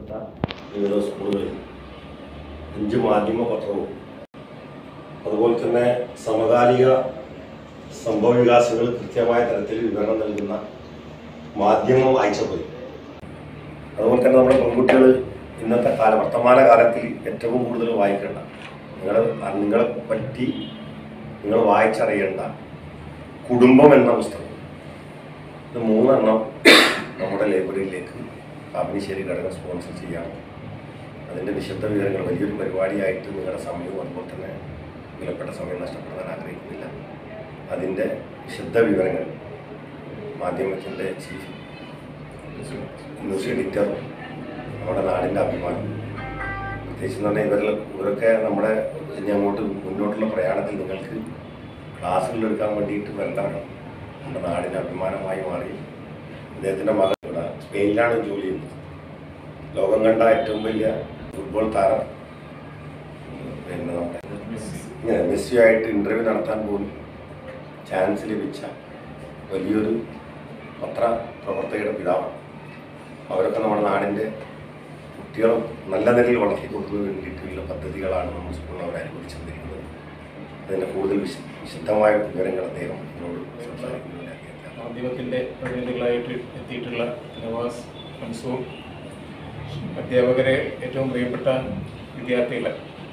ബന്ധപ്പെട്ട വിവിധ സ്കൂളുകളിൽ 5 മാധ്യമ പത്രവും അതുപോലെ തന്നെ സമകാലിക സംഭവവികാസങ്ങൾ കൃത്യമായ തരത്തിൽ വിവരണം നൽകുന്ന മാധ്യമം വായിച്ചപ്പോയി. അതുപോലെ തന്നെ നമ്മുടെ പെൺകുട്ടികൾ ഇന്നത്തെ വർത്തമാന കാലത്തിൽ ഏറ്റവും കൂടുതൽ വായിക്കേണ്ട നിങ്ങളെ പറ്റി നിങ്ങൾ വായിച്ചറിയേണ്ട കുടുംബം എന്ന പുസ്തകം. ഇത് 3 എണ്ണം നമ്മുടെ ലൈബ്രറിയിലേക്ക് പാപ്പിനിശ്ശേരി ഘടകം സ്പോൺസർ ചെയ്യാം. അതിൻ്റെ വിശദ വിവരങ്ങൾ വലിയൊരു പരിപാടിയായിട്ട് നിങ്ങളുടെ സമയവും അതുപോലെ തന്നെ വിലപ്പെട്ട സമയം നഷ്ടപ്പെടുത്താൻ ആഗ്രഹിക്കുന്നില്ല. അതിൻ്റെ വിശദ വിവരങ്ങൾ മാധ്യമത്തിൻ്റെ ചീഫ് ന്യൂസ് എഡിറ്റർ, നമ്മുടെ നാടിൻ്റെ അഭിമാനം, പ്രത്യേകിച്ച് എന്ന് പറഞ്ഞാൽ ഇവരൊക്കെ നമ്മുടെ ഇനി അങ്ങോട്ട് മുന്നോട്ടുള്ള പ്രയാണത്തിൽ നിങ്ങൾക്ക് ക്ലാസ്സുകളിലെടുക്കാൻ വേണ്ടിയിട്ട് വരേണ്ടവരാണ്. നമ്മുടെ നാടിൻ്റെ അഭിമാനമായി മാറി. അദ്ദേഹത്തിൻ്റെ മകൻ ഇവിടെ സ്പെയിനിലാണ് ജോലി ചെയ്യുന്നത്. ലോകം കണ്ട ഏറ്റവും വലിയ ഫുട്ബോൾ താരം പിന്നെ നമ്മുടെ മെസ്സിയായിട്ട് ഇൻ്റർവ്യൂ നടത്താൻ പോലും ചാൻസ് ലഭിച്ച വലിയൊരു പത്രപ്രവർത്തകരുടെ പിതാവാണ്. അവരൊക്കെ നമ്മുടെ നാടിൻ്റെ കുട്ടികളും നല്ല നിലയിൽ വളർത്തിക്കൊടുക്കുന്നതിന് വേണ്ടിയിട്ടുള്ള പദ്ധതികളാണ് നമ്മൾ സ്കൂളിൽ അവർ അനുവദിച്ചുകൊണ്ടിരിക്കുന്നത്. അതിൻ്റെ കൂടുതൽ വിശദമായ വിവരങ്ങൾ അദ്ദേഹം എന്നോട് സംസാരിക്കുന്നുണ്ട്. മാധ്യമത്തിൻ്റെ പ്രതിനിധികളായിട്ട് എത്തിയിട്ടുള്ള നവാസ്, മൻസൂർ, അധ്യാപകരെ, ഏറ്റവും പ്രിയപ്പെട്ട വിദ്യാർത്ഥികളെ,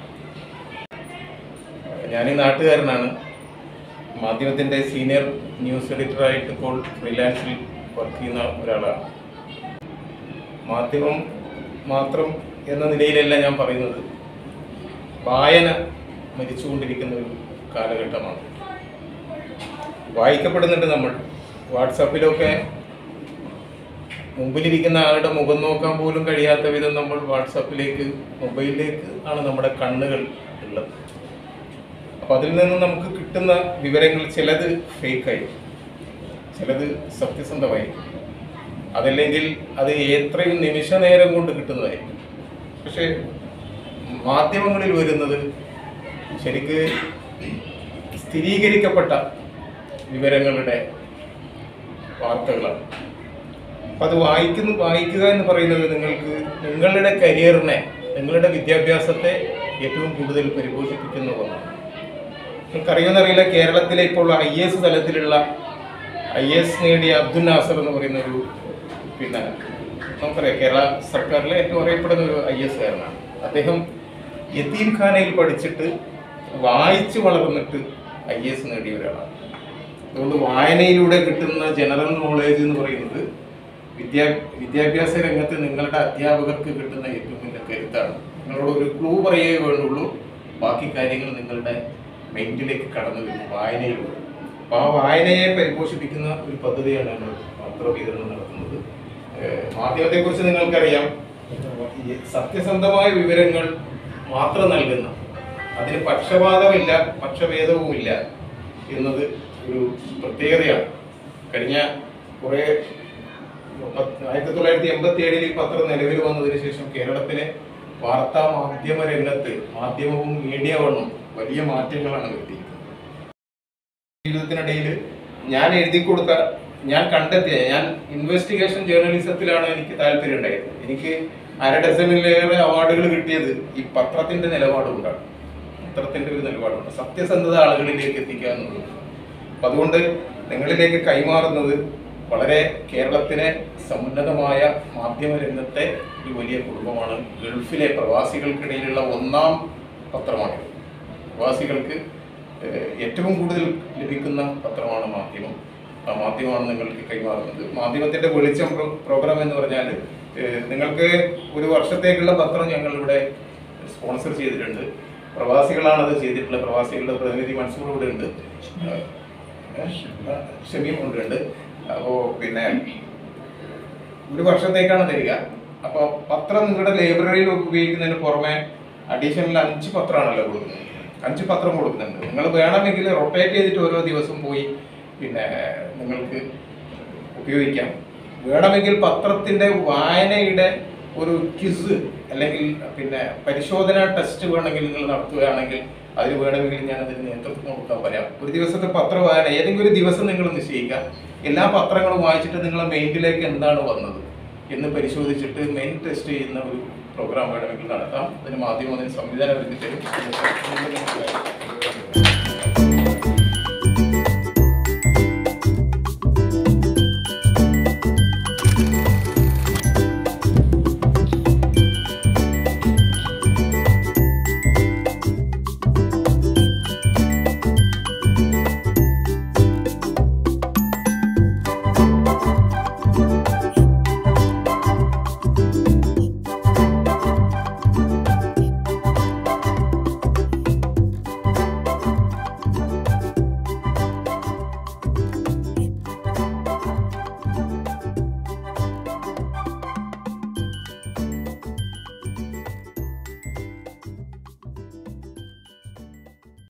ഞാനീ നാട്ടുകാരനാണ്. മാധ്യമത്തിൻ്റെ സീനിയർ ന്യൂസ് എഡിറ്ററായിട്ട് ഇപ്പോൾ ഫ്രീലാൻസിൽ വർക്ക് ചെയ്യുന്ന ഒരാളാണ്. മാധ്യമം മാത്രം എന്ന നിലയിലല്ല ഞാൻ പറയുന്നത്. വായന മരിച്ചുകൊണ്ടിരിക്കുന്ന ഒരു കാലഘട്ടമാണ്. വായിക്കപ്പെടുന്നുണ്ട്. നമ്മൾ വാട്സാപ്പിലൊക്കെ മുമ്പിലിരിക്കുന്ന ആളുടെ മുഖം നോക്കാൻ പോലും കഴിയാത്ത വിധം നമ്മൾ വാട്സാപ്പിലേക്ക്, മൊബൈലിലേക്ക് ആണ് നമ്മുടെ കണ്ണുകൾ ഉള്ളത്. അപ്പോൾ അതിൽ നിന്ന് നമുക്ക് കിട്ടുന്ന വിവരങ്ങൾ ചിലത് ഫേക്കായി, ചിലത് സത്യസന്ധമായി, അതല്ലെങ്കിൽ അത് എത്രയും നിമിഷ നേരം കൊണ്ട് കിട്ടുന്നതായിരിക്കും. പക്ഷേ മാധ്യമങ്ങളിൽ വരുന്നത് ശരിക്ക് സ്ഥിരീകരിക്കപ്പെട്ട വിവരങ്ങളുടെ വാർത്തകളാണ്. അപ്പം അത് വായിക്കുക എന്ന് പറയുന്നത് നിങ്ങൾക്ക് നിങ്ങളുടെ കരിയറിനെ, നിങ്ങളുടെ വിദ്യാഭ്യാസത്തെ ഏറ്റവും കൂടുതൽ പരിപോഷിപ്പിക്കുന്ന ഒന്നാണ്. നിങ്ങൾക്കറിയുമെന്നറിയില്ല, കേരളത്തിലെ ഇപ്പോൾ IAS തലത്തിലുള്ള IAS നേടിയ അബ്ദുൽ നാസർ എന്ന് പറയുന്ന ഒരു നമുക്കറിയാം, കേരള സർക്കാരിലെ ഏറ്റവും അറിയപ്പെടുന്ന ഒരു IAS കാരനാണ്. അദ്ദേഹം യതീംഖാനയിൽ പഠിച്ചിട്ട് വായിച്ച് വളർന്നിട്ട് IAS നേടിയ ഒരാളാണ്. അതുകൊണ്ട് വായനയിലൂടെ കിട്ടുന്ന ജനറൽ നോളേജ് എന്ന് പറയുന്നത് വിദ്യാഭ്യാസ രംഗത്ത് നിങ്ങളുടെ അധ്യാപകർക്ക് കിട്ടുന്ന ഏറ്റവും വലിയ കരുത്താണ്. നിങ്ങളോട് ഒരു ക്ലൂ പറയുകയേ വേണ്ടുള്ളൂ, ബാക്കി കാര്യങ്ങൾ നിങ്ങളുടെ മൈൻഡിലേക്ക് കടന്നു വരുന്നു വായനയിലൂടെ. അപ്പോൾ ആ വായനയെ പരിപോഷിപ്പിക്കുന്ന ഒരു പദ്ധതിയാണ് നമ്മൾ പത്രവിതരണം നടത്തുന്നത്. മാധ്യമത്തെക്കുറിച്ച് നിങ്ങൾക്കറിയാം, സത്യസന്ധമായ വിവരങ്ങൾ മാത്രം നൽകുന്ന, അതിന് പക്ഷപാതമില്ല, പക്ഷഭേദവുമില്ല എന്നത് ഒരു പ്രത്യേകതയാണ്. കഴിഞ്ഞ 1987 ഈ പത്രം നിലവിൽ വന്നതിന് ശേഷം കേരളത്തിലെ വാർത്താ മാധ്യമ രംഗത്ത്, മാധ്യമവും മീഡിയ വണ്ണും വലിയ മാറ്റങ്ങളാണ് വരുത്തിയിരിക്കുന്നത്. ജീവിതത്തിനിടയിൽ ഞാൻ കണ്ടെത്തിയ ഇൻവെസ്റ്റിഗേഷൻ ജേർണലിസത്തിലാണ് എനിക്ക് താല്പര്യം ഉണ്ടായിരുന്നത്. എനിക്ക് 1/2 ഡസനിലേറെ അവാർഡുകൾ കിട്ടിയത് ഈ പത്രത്തിൻ്റെ നിലപാടുകൊണ്ടാണ്. പത്രത്തിൻ്റെ ഒരു നിലപാടുണ്ട്, സത്യസന്ധത ആളുകളിലേക്ക് എത്തിക്കുക എന്നുള്ളത്. അപ്പം അതുകൊണ്ട് നിങ്ങളിലേക്ക് കൈമാറുന്നത് വളരെ കേരളത്തിലെ സമുന്നതമായ മാധ്യമ രംഗത്തെ ഒരു വലിയ കുടുംബമാണ്. ഗൾഫിലെ പ്രവാസികൾക്കിടയിലുള്ള 1ാം പത്രമാണ്. പ്രവാസികൾക്ക് ഏറ്റവും കൂടുതൽ ലഭിക്കുന്ന പത്രമാണ് മാധ്യമം. ആ മാധ്യമമാണ് നിങ്ങൾക്ക് കൈമാറുന്നത്. മാധ്യമത്തിൻ്റെ വെളിച്ചം പ്രോഗ്രാം എന്ന് പറഞ്ഞാൽ നിങ്ങൾക്ക് ഒരു വർഷത്തേക്കുള്ള പത്രം ഞങ്ങളിവിടെ സ്പോൺസർ ചെയ്തിട്ടുണ്ട്. പ്രവാസികളാണ് അത് ചെയ്തിട്ടുള്ളത്. പ്രവാസികളുടെ പ്രതിനിധി മൻസൂർ ഇവിടെ ഉണ്ട്, ഷമീം ഉണ്ട്. അപ്പോൾ ഒരു വർഷത്തേക്കാണ് തരിക. അപ്പോൾ പത്രം നിങ്ങളുടെ ലൈബ്രറിയിൽ ഉപയോഗിക്കുന്നതിന് പുറമെ അഡീഷണൽ 5 പത്രമാണല്ലോ കൊടുക്കുന്നത്. 5 പത്രം കൊടുക്കുന്നുണ്ട്. നിങ്ങൾ വേണമെങ്കിൽ റൊട്ടേറ്റ് ചെയ്തിട്ട് ഓരോ ദിവസം പോയി നിങ്ങൾക്ക് ഉപയോഗിക്കാം. വേണമെങ്കിൽ പത്രത്തിൻ്റെ വായനയുടെ ഒരു ക്വിസ് അല്ലെങ്കിൽ പരിശോധന ടെസ്റ്റ് വേണമെങ്കിൽ നിങ്ങൾ നടത്തുകയാണെങ്കിൽ അതിന് വേണമെങ്കിൽ ഞാൻ അതിന് നേതൃത്വം കൊടുക്കാൻ പറയാം. ഒരു ദിവസത്തെ പത്ര വായന ഏതെങ്കിലും ഒരു ദിവസം നിങ്ങൾ നിശ്ചയിക്കാം. എല്ലാ പത്രങ്ങളും വായിച്ചിട്ട് നിങ്ങളുടെ മൈൻഡിലേക്ക് എന്താണ് വന്നത്, എന്ന് പരിശോധിച്ചിട്ട് മെയിൻ ടെസ്റ്റ് ചെയ്യുന്ന ഒരു പ്രോഗ്രാം വേണമെങ്കിൽ നടത്താം. അതിന് മാധ്യമം അതിന് സംവിധാനം ഒരുക്കി തരും.